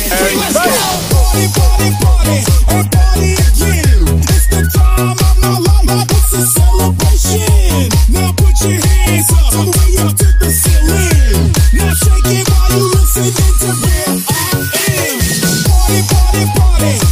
Let's go. Party, party, party, and party again. It's the time of my life. It's a celebration. Now put your hands up, all the way up to the ceiling. Now shake it while you listening to where I am. Party, party, party.